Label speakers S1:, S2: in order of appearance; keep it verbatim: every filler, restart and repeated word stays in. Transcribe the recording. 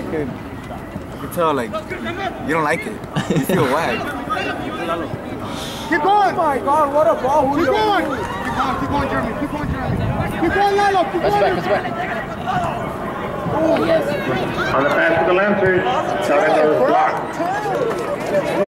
S1: I could, I could tell like you don't like it. You feel whack.
S2: Keep going!
S1: Oh my God, what a ball!
S2: Keep going! Keep going, keep going, Jeremy. Keep going, Jeremy. Keep going, Lalo. Keep
S3: That's
S2: going.
S3: back, that's back. Oh, yes.
S4: On the pass to the Lancers, Sargento is blocked.